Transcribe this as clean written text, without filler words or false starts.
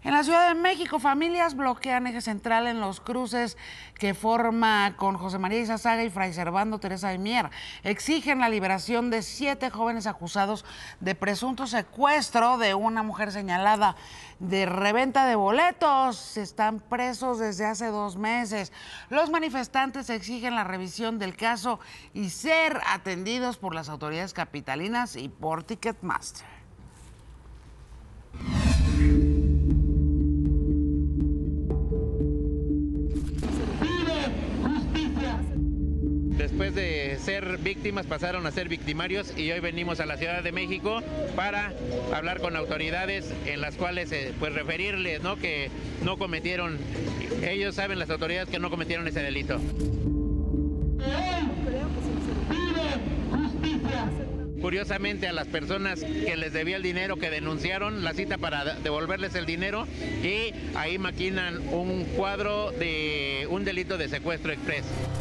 En la Ciudad de México, familias bloquean eje central en los cruces que forma con José María Izazaga y Fray Servando Teresa de Mier. Exigen la liberación de 7 jóvenes acusados de presunto secuestro de una mujer señalada de reventa de boletos. Están presos desde hace 2 meses. Los manifestantes exigen la revisión del caso y ser atendidos por las autoridades capitalinas y por Ticketmaster. Después de ser víctimas pasaron a ser victimarios y hoy venimos a la Ciudad de México para hablar con autoridades en las cuales pues referirles, ¿no?, que no cometieron, ellos saben, las autoridades, que no cometieron ese delito. Curiosamente, a las personas que les debía el dinero, que denunciaron, la cita para devolverles el dinero, y ahí maquinan un cuadro de un delito de secuestro express.